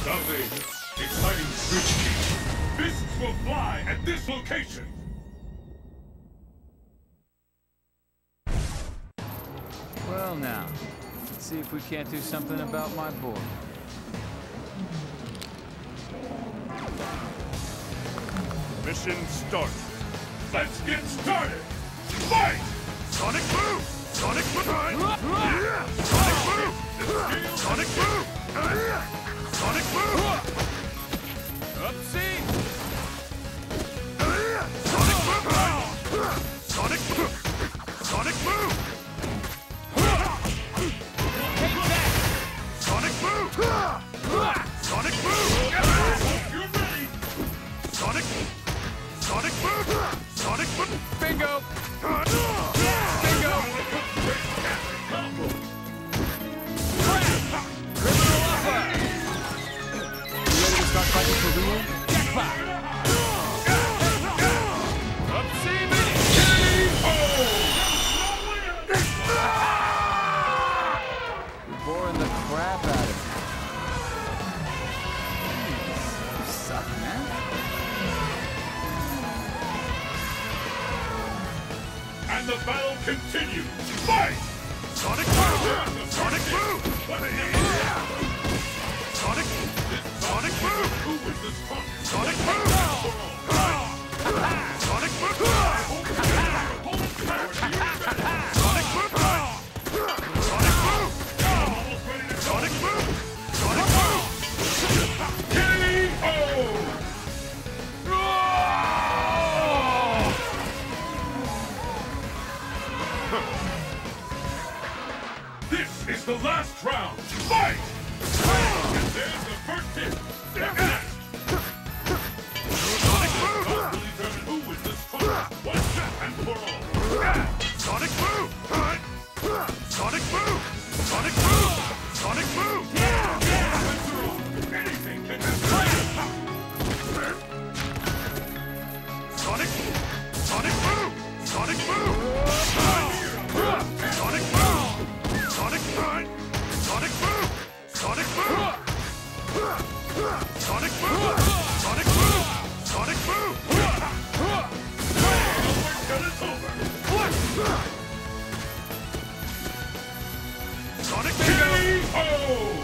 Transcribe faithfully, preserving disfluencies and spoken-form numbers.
Salvation. Exciting switch key. Fists will fly at this location. Well now, let's see if we can't do something about my board. Mission start. Let's get started. Fight! Sonic Boom! Sonic Boom! Sonic Boom! Sonic Boom! Sonic Boom! Upsie! Sonic Boom! Sonic Boom! Sonic Boom! Take that! Sonic Boom! Sonic Boom! You're ready! Sonic! Sonic Boom! Sonic Boom! Bingo! Bingo! Criminal offer! You ready to start fighting for real? Jackpot! Upsie mini! You're boring the crap out of me. Jeez, you suck, man. And the battle continues. Fight! Sonic Boom! Sonic Boom! Sonic! Sonic Boom! Who is the strongest? Sonic Boom! Sonic Boom! Sonic Boom! Sonic Boom! Sonic Boom! Sonic Boom! K O! This is the last round. Fight! And there's the first hit. Sonic Boom! God will determine who is the strongest once and for all. Sonic Boom! Sonic Boom! Sonic Boom! Sonic Boom! Anything can happen. Sonic! Sonic Boom! Sonic Boom! Sonic Boom! Sonic Boom! Sonic Boom! Sonic Boom! Sonic Boom! Sonic Boom! Sonic Boom! It's over. Sonic K O!